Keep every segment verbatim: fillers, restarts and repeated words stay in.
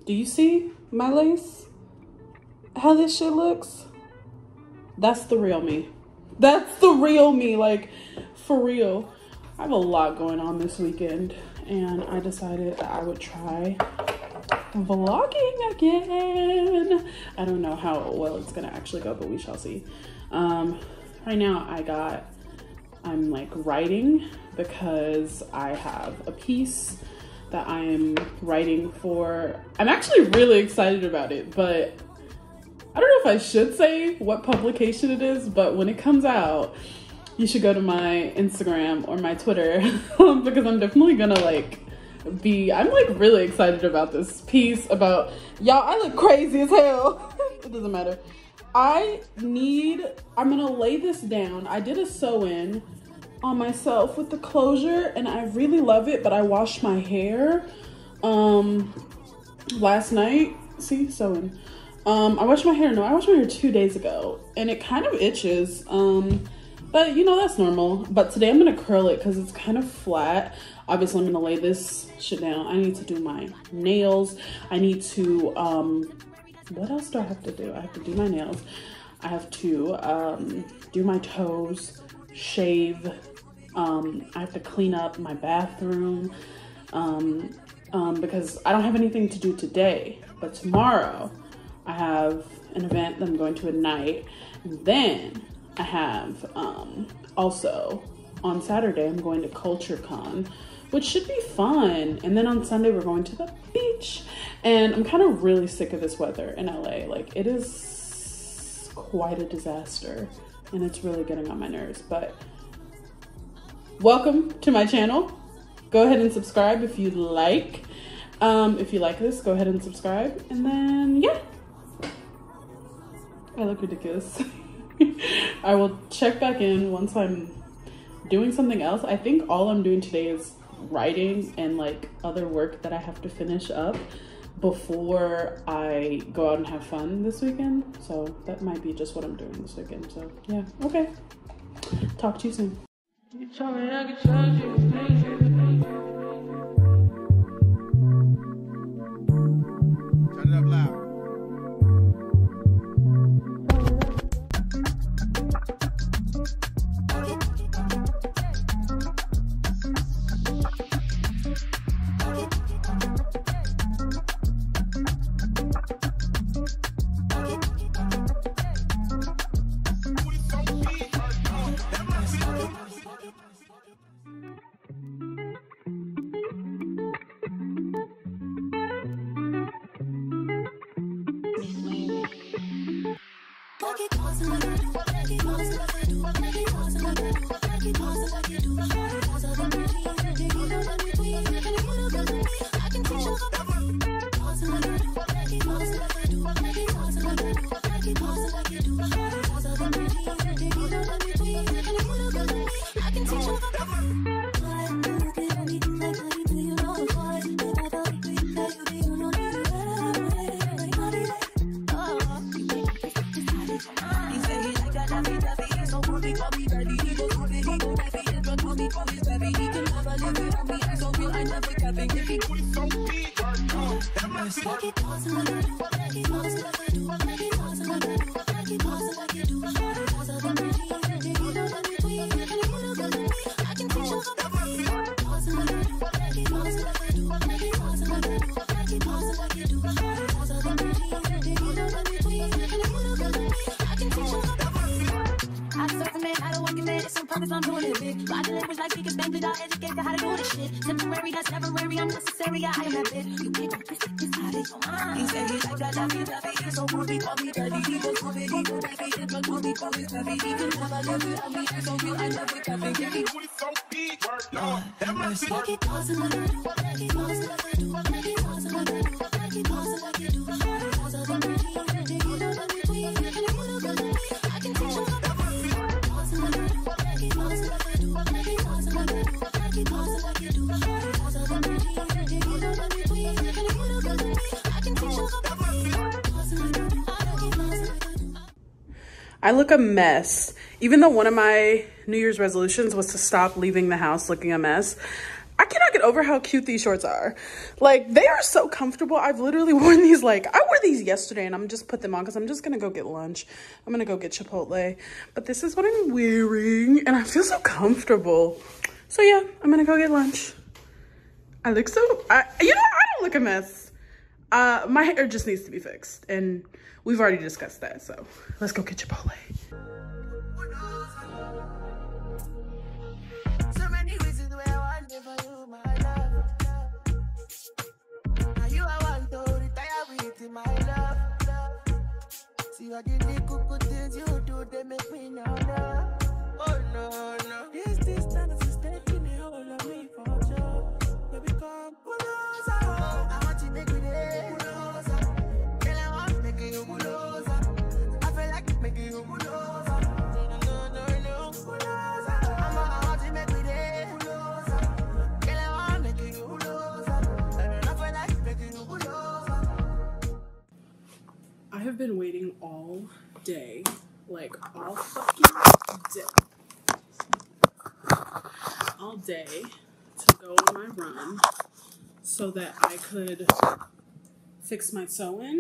Do you see my lace? How this shit looks? That's the real me. That's the real me, like, for real. I have a lot going on this weekend, and I decided that I would try vlogging again. I don't know how well it's gonna actually go, but we shall see. Um, right now I got, I'm like writing because I have a piece that I am writing for. I'm actually really excited about it, but I don't know if I should say what publication it is, but when it comes out, you should go to my Instagram or my Twitter because I'm definitely gonna like be, I'm like really excited about this piece about, y'all, I look crazy as hell. It doesn't matter. I need, I'm gonna lay this down. I did a sew-in on myself with the closure and I really love it, but I washed my hair um, last night. See, sew-in. Um, I washed my hair, no, I washed my hair two days ago and it kind of itches. Um, but you know, that's normal. But today I'm gonna curl it because it's kind of flat. Obviously, I'm gonna lay this shit down. I need to do my nails. I need to, um, what else do I have to do? I have to do my nails. I have to um, do my toes, shave. Um, I have to clean up my bathroom um, um, because I don't have anything to do today. But tomorrow, I have an event that I'm going to at night. And then I have um, also on Saturday, I'm going to CultureCon, which should be fun. And then on Sunday, we're going to the beach. And I'm kind of really sick of this weather in L A. Like, it is quite a disaster and it's really getting on my nerves. But welcome to my channel. Go ahead and subscribe if you like. Um, if you like this, go ahead and subscribe. And then, yeah. I look ridiculous. I will check back in once I'm doing something else. I think all I'm doing today is writing and like other work that I have to finish up before I go out and have fun this weekend. So that might be just what I'm doing this weekend. So yeah, okay. Talk to you soon. You told me I could charge you. Turn it up loud. I look a mess. Even though one of my New Year's resolutions was to stop leaving the house looking a mess, I cannot get over how cute these shorts are. Like, they are so comfortable. I've literally worn these, like, I wore these yesterday and I'm just put them on because I'm just gonna go get lunch. I'm gonna go get Chipotle. But this is what I'm wearing and I feel so comfortable. So yeah, I'm gonna go get lunch. I look so, I, you know, I don't look a mess. Uh, my hair just needs to be fixed and we've already discussed that. So let's go get Chipotle. My love, see what the little things you do, they make me know, no. Oh no, no. This distance is taking a hold of me for sure. Baby, come closer. I want you to make me there. Closer. Girl, I want to make you closer. I feel like making you closer. No, no, no, no, closer. I want you to make me there. Closer. Girl, I want to make you closer. I feel like making you closer. I have been waiting all day, like all fucking day, all day to go on my run so that I could fix my sew-in.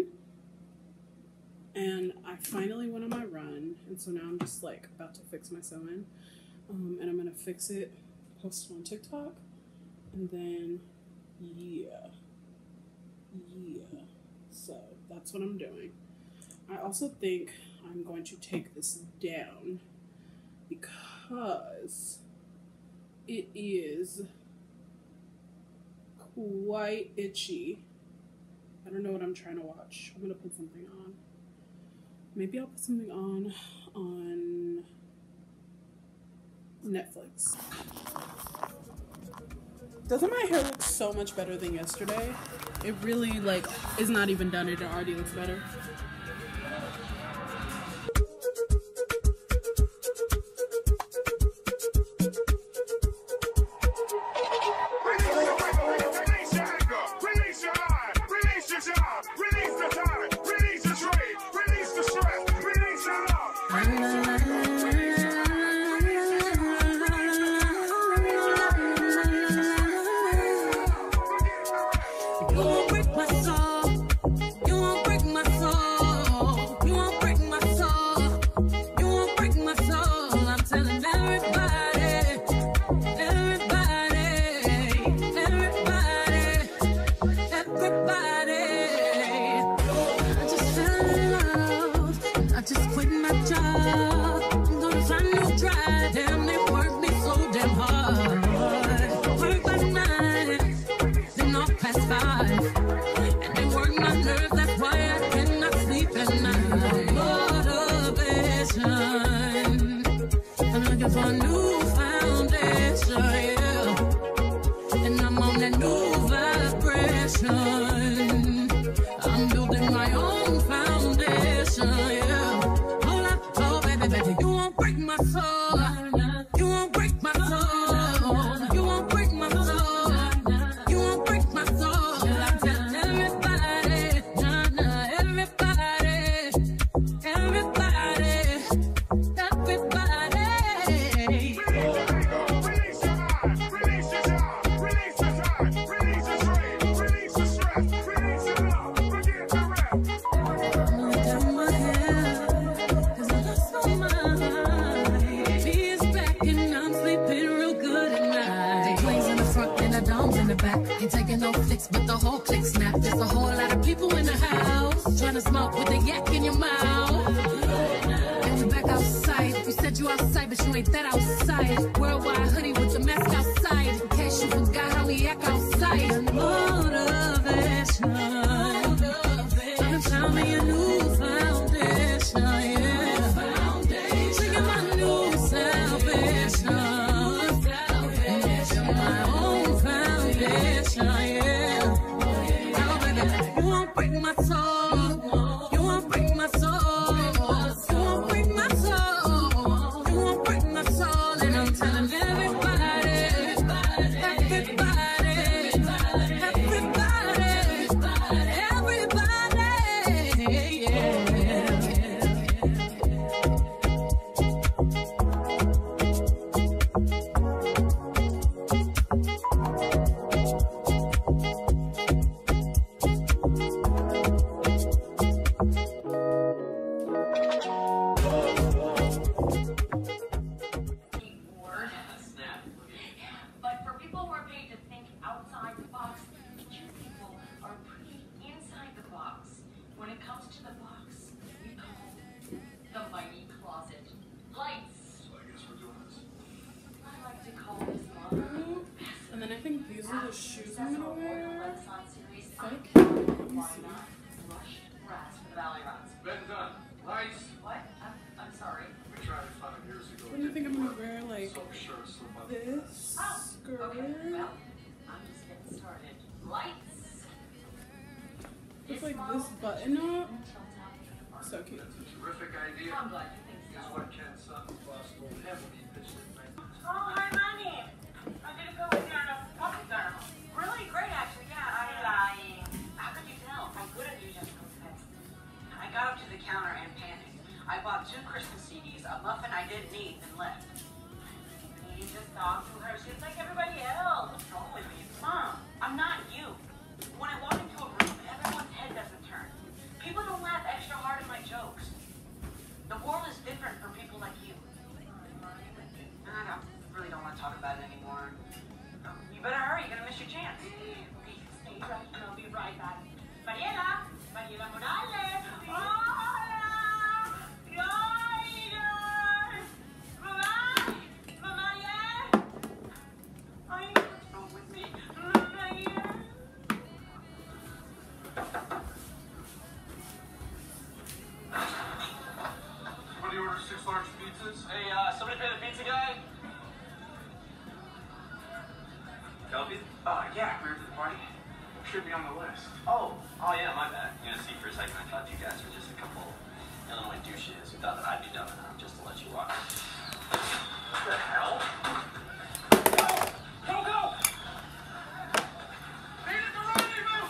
And I finally went on my run, and so now I'm just like about to fix my sew-in. Um, and I'm gonna fix it, post it on TikTok, and then yeah, yeah. So that's what I'm doing. I also think I'm going to take this down because it is quite itchy. I don't know what I'm trying to watch. I'm going to put something on. Maybe I'll put something on on Netflix. Doesn't my hair look so much better than yesterday? It really, like, is not even done. It already looks better. These are the shoes I'm gonna wear. So cute. Let me see. Been done. Nice. What? I'm, I'm sorry. We tried it five years ago. What do you think I'm gonna wear? Like So sure it's so much. this skirt. Okay, well, I'm just getting started. Lights. It's like this button up. So cute. That's a terrific idea. I'm glad you think Here's so. what Ken Sutton boss told him when he pitched it. Oh, hi, Money. I did go in there and a puppy there. Really great, actually. Yeah, I lying. How could you tell? I'm good at you just confess. I got up to the counter and panicked. I bought two Christmas C Ds, a muffin I didn't need, and left. You just talk to her. She's like everybody else. What's wrong with me? Mom, I'm not you. When I walk into a room, everyone's head doesn't turn. People don't laugh extra hard at my jokes. The world is different for people like you. I really don't want to talk about it anymore. You better hurry, you're gonna miss your chance. Okay, stay right, and I'll be right back. Mariela! Mariela Morales! Hola! Riders! Mamá! Mamá, yeah! Ay, what's wrong with me? Mariela! Somebody order six large pizzas? Hey, uh, somebody pay the pizza guy? Kelby? Uh, yeah, we're at the party. Should be on the list. Oh, oh yeah, my bad. You know, see, for a second I thought you guys were just a couple Illinois douches who thought that I'd be dumb enough just to let you walk. What the hell? Go! Go, go! Lead it to rendezvous!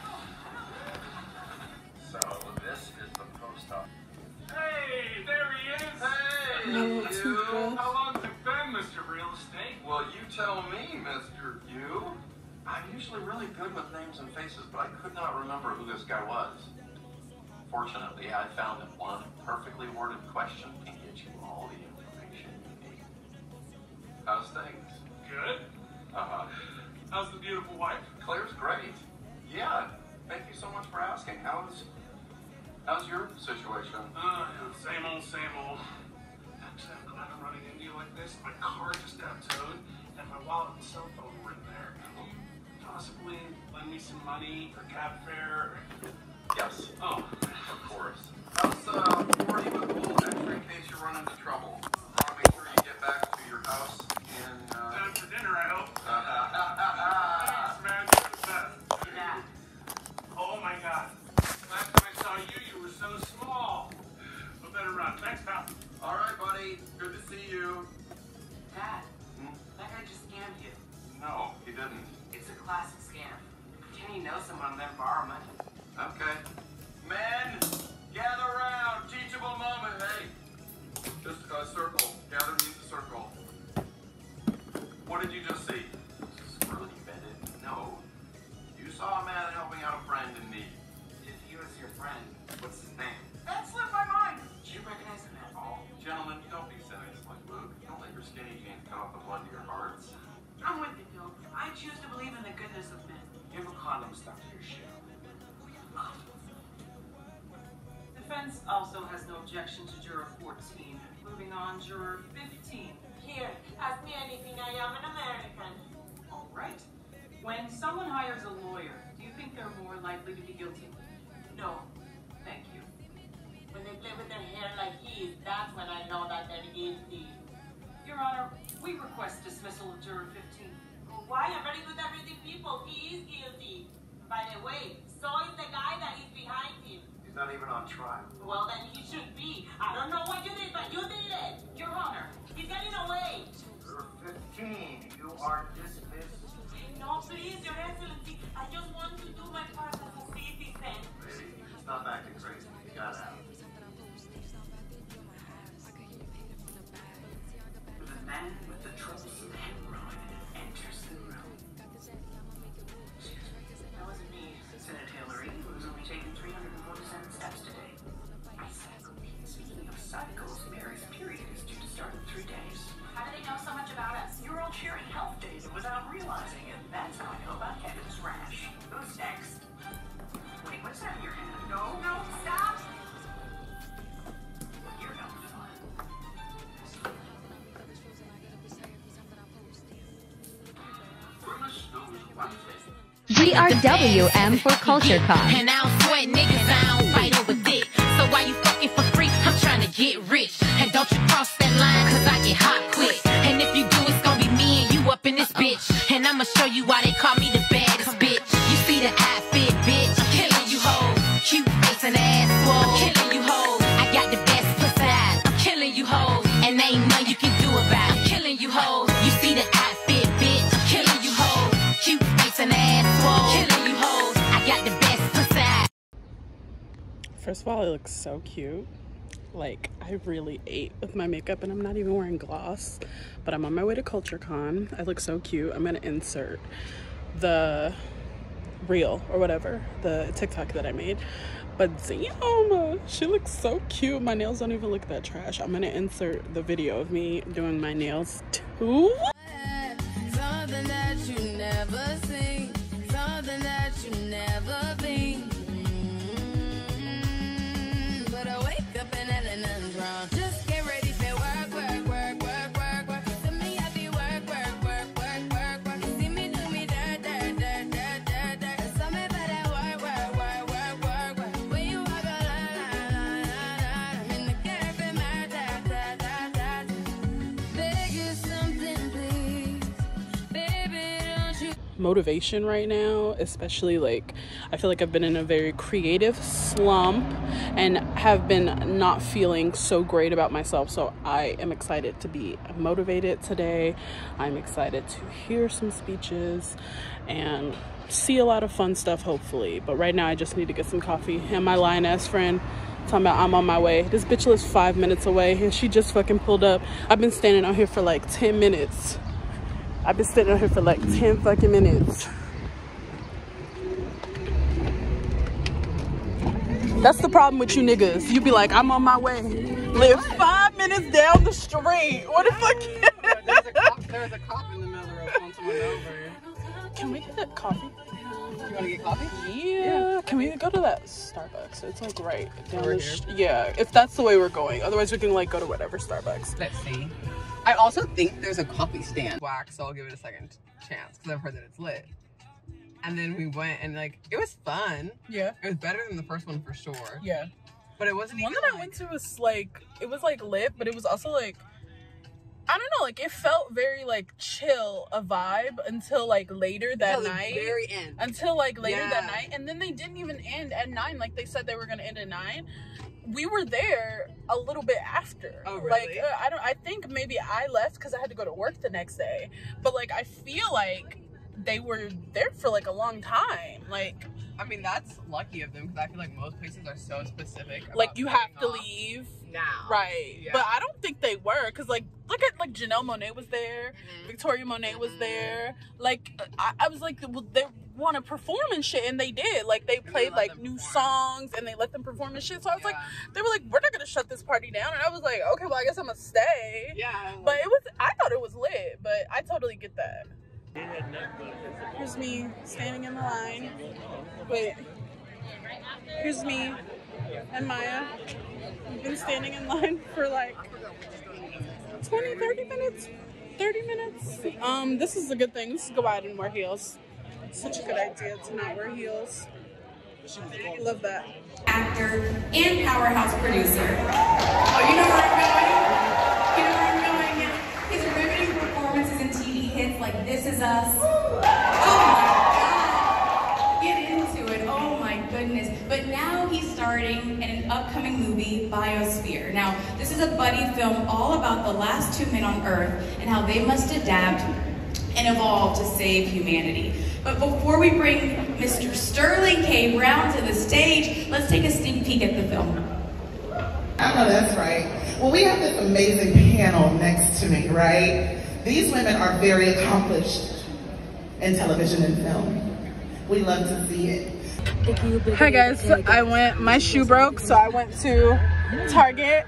So, this is the post office. Hey, there he is. My Hey, little toothbrush. How long's it been, Mister Real Estate? Well, you tell me, Mister You. I'm usually really good with names and faces, but I could not remember who this guy was. Fortunately, I found that one perfectly worded question can get you all the information you need. How's things? Good. Uh-huh. How's the beautiful wife? Claire's great. Yeah, thank you so much for asking. How's, how's your situation? Uh, same old, same old. Actually, I'm glad I'm running into you like this. My car just got towed, and my wallet and cell phone were in there. Possibly lend me some money for cab fare. Yes, Oh, of course. How's uh, forty with Bull extra in case you run into trouble? Want to make sure you get back to your house in, uh... time for dinner, I hope. Uh, Thanks, man. You're the best. Dad. Oh my God. Last time I saw you, you were so small. I better run. Thanks, pal. all right, buddy. Good to see you. Dad, Hmm? that guy just scammed you. No, he didn't. It's a classic scam. Pretend you know someone and then borrow money. Okay. Men, gather around. Teachable moment. Hey, just a circle. Gather means a circle. What did you just see? Squirrely embedded? No. You saw a man helping out a friend in need. If he was your friend, what's his name? That slipped my mind. Did you recognize him at all? Gentlemen, don't be cynics like Luke. Don't let your skinny jeans cut off the blood to your hearts. I'm with you, Phil. I choose to believe in the goodness of men. You have a condom stuck to your shoe. Defense also has no objection to juror fourteen. Moving on, juror fifteen. Here, ask me anything. I am an American. All right. When someone hires a lawyer, do you think they're more likely to be guilty? No. Thank you. When they play with their hair like his, that's when I know that they're guilty. Your Honor, we request dismissal of juror fifteen. Why? I'm very good at reading people. He is guilty. By the way, so is the guy that is behind him. He's not even on trial. Well, then he should be. I don't know what you did, but you did it. Your Honor, He's getting away. You're fifteen. You are dismissed. No, please, Your Excellency. I just want to do my part as a citizen. Baby, stop acting crazy. You got out. the man with the troublesome hemorrhoid enters the room. That wasn't me, Senator Hillary, who was only taking three hundred forty-seven steps today. I said, speaking of cycles, Mary's period is due to start in three days. How do they know so much about us? You're all sharing health data without realizing it. That's how I know about Kevin's rash. Those stagger G R W M for Culture Con. And I don't sweat niggas, I don't fight over dick. So why you fucking for free? I'm trying to get rich. And don't you cross that line, cause I get hot quick. And if you do, it's gonna be me and you up in this bitch. And I'ma show you why they call me the baddest bitch. You see the outfit, bitch. I'm killing you hoes. Cute face and ass swole. I'm killing you hoes. I got the best pussy. I'm killing you hoes. And ain't nothing you can do about it. I'm killing you hoes. You see the outfit, bitch. I'm killing you hoes. Cute face and ass swole. I'm killing you hoes. I got the best pussy. First of all, it looks so cute. Like, I really ate with my makeup and I'm not even wearing gloss, but I'm on my way to CultureCon. I look so cute. I'm gonna insert the reel or whatever, the TikTok that I made, but damn, she looks so cute. My nails don't even look that trash. I'm gonna insert the video of me doing my nails too. Something that you never seen, something that you never been. But I wake up and then nothing's wrong. Just get ready for work, work, work, work, work, work. To me, I be work, work, work, work, work, work. You see me do me dirt, dirt, dirt, dirt, dirt, dirt. Tell me about that work, work, work, work, work, work. When you walk a line, line, line, line, line. I'm in the cafe, my da, da, da, da. Beg you something, please. Baby, don't you. Motivation right now, especially like I feel like I've been in a very creative slump and have been not feeling so great about myself, so I am excited to be motivated today. I'm excited to hear some speeches and see a lot of fun stuff hopefully, but right now I just need to get some coffee. And my lioness friend talking about I'm on my way. This bitch lives five minutes away and she just fucking pulled up. I've been standing out here for like ten minutes. I've been sitting out here for like ten fucking minutes. That's the problem with you niggas. You be like, I'm on my way. Live five minutes down the street. What the fuck? There's a cop, there's a cop in the middle of the road pulling someone over. Can we get coffee? You want to get coffee? Yeah. yeah. Can we go to that Starbucks? It's like right down Over the here? street. Yeah, if that's the way we're going. Otherwise, we can like go to whatever Starbucks. Let's see. I also think there's a coffee stand. Whack, so I'll give it a second chance because I've heard that it's lit. And then we went and like it was fun. Yeah. It was better than the first one for sure. Yeah. But it wasn't One even that I like, went to was like, it was like lit, but it was also like, I don't know, like it felt very like chill a vibe until like later that until night. the very end. Until like later Yeah. that night. And then they didn't even end at nine like they said they were gonna end at nine. We were there a little bit after. Oh, really? Like uh, I don't I think maybe I left because I had to go to work the next day. But like I feel like they were there for like a long time. Like I mean, that's lucky of them because I feel like most places are so specific. like about you have to cutting off leave. now. Right. Yeah. But I don't think they were because like look at like Janelle Monáe was there, Mhm. Victoria Monet was Mhm. there. Like I, I was like, well, they want to perform and shit, and they did. Like they they played let like them new perform. songs and they let them perform and shit. So I was like, Yeah. they were like, we're not gonna shut this party down, and I was like, okay, well I guess I'm gonna stay. Yeah. But it was, I thought it was lit, but I totally get that. Here's me standing in the line. Wait. Here's me and Maya. We've been standing in line for like twenty, thirty minutes. thirty minutes. Um, this is a good thing. This is go out and wear heels. Such a good idea to not wear heels. Love that. Actor and powerhouse producer. Oh, you know where I'm going? You know where I'm going? Yeah. His riveting performances in T V hits like This Is Us. Oh my God. Get into it. Oh my goodness. But now he's starring in an upcoming movie, Biosphere. Now, this is a buddy film all about the last two men on Earth and how they must adapt and evolve to save humanity. But before we bring Mister Sterling K. Brown to the stage, let's take a sneak peek at the film. I know that's right. Well, we have this amazing panel next to me, right? These women are very accomplished in television and film. We love to see it. Hi guys, I went, my shoe broke, so I went to Target.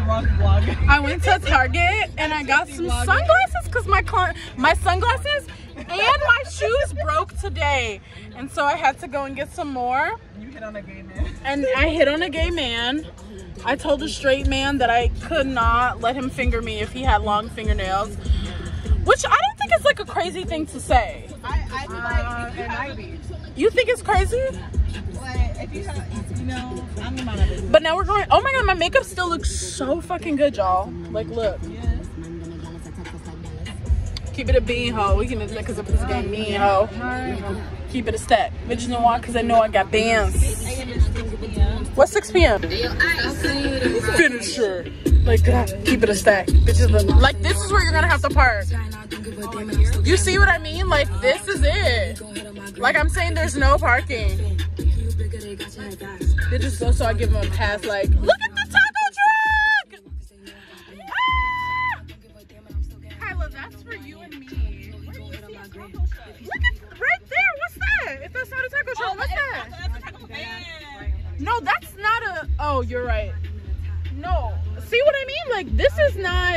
I went to Target and I got some sunglasses because my my sunglasses and my shoes broke today. And so I had to go and get some more. You hit on a gay man. And I hit on a gay man. I told a straight man that I could not let him finger me if he had long fingernails. Which I don't think is like a crazy thing to say. I, I feel like if you it have might a- be. You think it's crazy? Like, if you have, you know, I'm the amount of business. But now we're going. Oh my god, my makeup still looks so fucking good, y'all. Like, look. Keep it a bean, ho. We can because of this game mean, ho. Keep it a stack. Bitches know why? Because I know I got bands. What's six p m? Finisher. Like that. Keep it a stack. Bitches, like this is where you're gonna have to park. You see what I mean? Like this is it. Like I'm saying, there's no parking. Bitches go, so I give them a pass. Like, look at the taco truck. Ah! Kyla, that's for you and me. Look at right there. What's that? If that's not a taco truck, what's that? That's a taco van. No, that's not a. Oh, you're right. No. See what I mean? Like, this is not.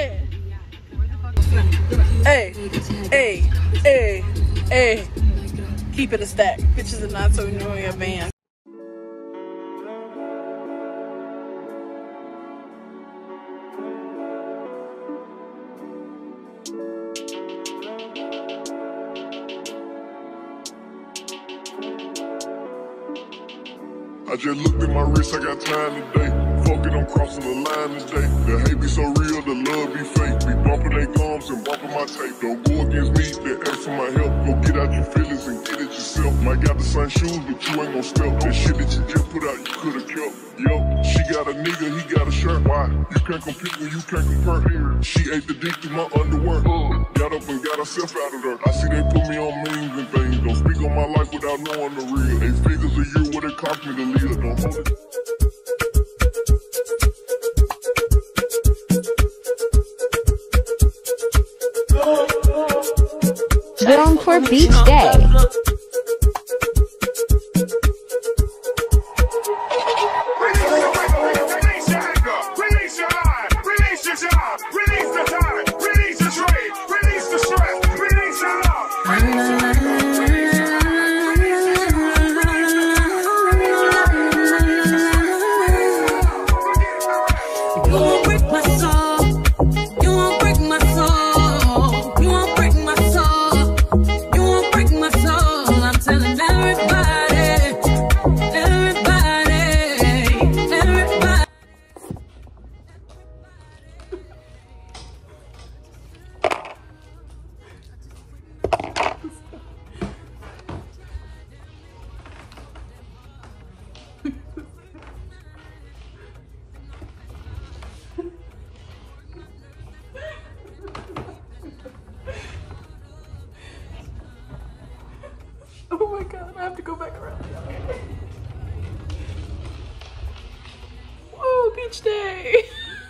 Hey, hey, hey, hey. Keep it a stack. Bitches are not so annoying a van. I just looked at my wrist, I got time today. Fuck it, I'm crossing the line today. The hate be so real, the love be fake. Be bumping they gums and bumping my tape. Don't go against me, they ask for my help. Go get out your feelings and get it yourself. Might got the same shoes, but you ain't gon' step. That shit that you just put out, you could've kept. Yo, she got a nigga, he got a shirt. Why? You can't compete when you can't compare. She ate the dick through my underwear. Got up and got herself out of there. I see they put me on memes and things. Don't speak on my life without knowing the real. Eight figures a year, what it cost me to live. Don't hold it. Wrong for Beach Day. Oh my god, I have to go back around. Whoa, beach day.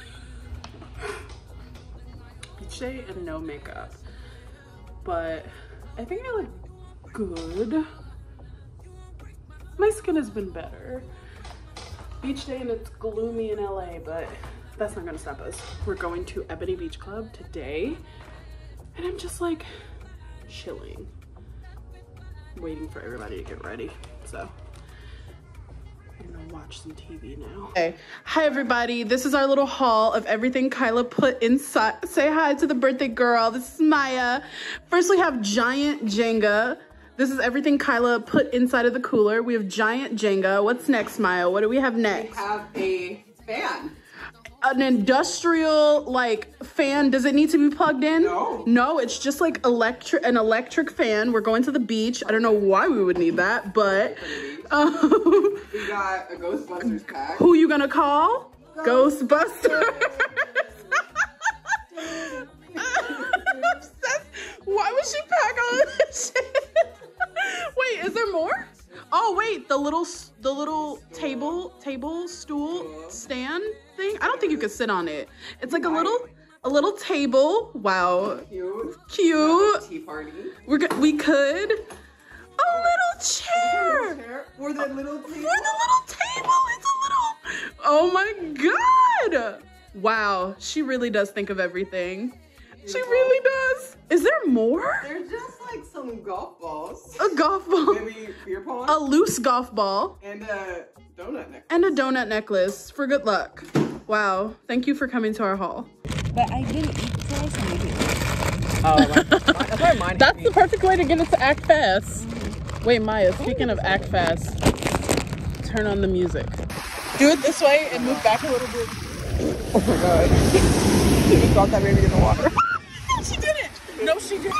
Beach day and no makeup. But I think I look good. My skin has been better. Beach day and it's gloomy in L A, but that's not gonna stop us. We're going to Ebony Beach Club today. And I'm just like chilling. Waiting for everybody to get ready, so I'm gonna watch some T V now. Okay, hi everybody. This is our little haul of everything Kyla put inside. Say hi to the birthday girl. This is Maya. First, we have giant Jenga. This is everything Kyla put inside of the cooler. We have giant Jenga. What's next, Maya? What do we have next? We have a fan. An industrial like fan. Does it need to be plugged in? No. No, it's just like electric, an electric fan. We're going to the beach. I don't know why we would need that, but um, we got a Ghostbusters pack. Who you gonna call? Ghostbusters. Why would she pack all of this shit? Wait, is there more? Oh wait, the little the little table table stool stand thing. I don't think you could sit on it. It's like a little a little table. Wow, cute, cute. Tea party. We're go we could a little chair for the little table. For the little table. It's a little. Oh my god! Wow, she really does think of everything. She really does. Is there more? There's just like some golf balls. A golf ball. Maybe beer pong. A loose golf ball. And a donut necklace. And a donut necklace for good luck. Wow. Thank you for coming to our haul. But I didn't eat today, so maybe. Oh, my, that's why mine. That's the perfect way to get it to act fast. Wait, Maya, speaking of act fast, turn on the music. Do it this way and move back a little bit. Oh my god. You dropped that baby in the water. She didn't. No, she didn't.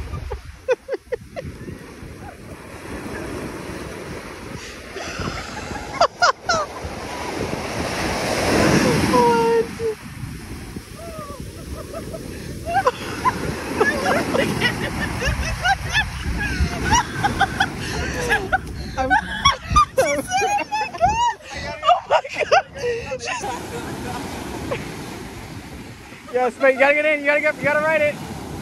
Yes, but you gotta get in. You gotta get. You gotta ride it.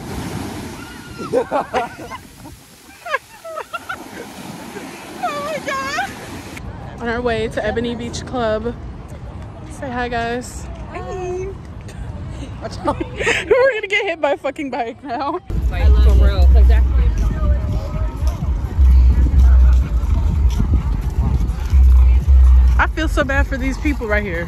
Oh my god! On our way to Ebony Beach Club. Say hi, guys. Hey. Watch out. We're gonna get hit by a fucking bike now. Like, for real. Exactly. I feel so bad for these people right here.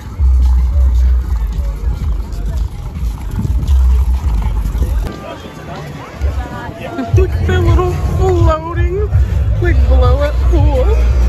Look at that little floating, like blow up pool.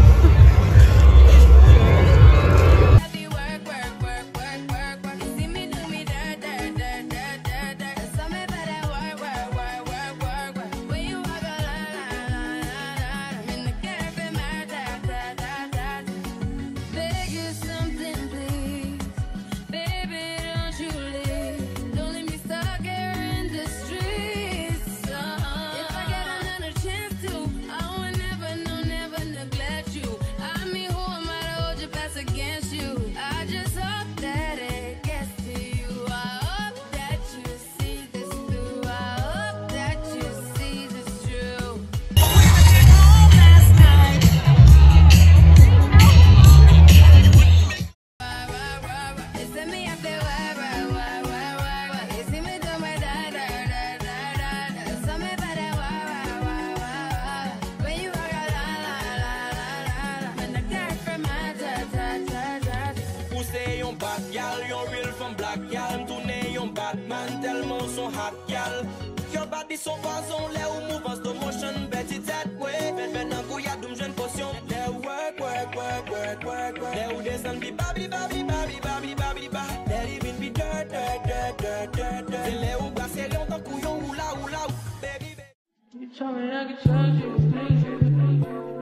Your body so fast on let ou move en slow motion, bet it that way. Ven nan kou ya doum jwen potion. Let ou work, work, work, work, work, work. Let ou descend bi babli, babli, babli, babli, babli, ba. Let even be dirt, dirt, dirt, dirt, dirt, dirt. Se let ou brasser yon tan kou yon oula, oula, baby, baby. You told me I could trust you.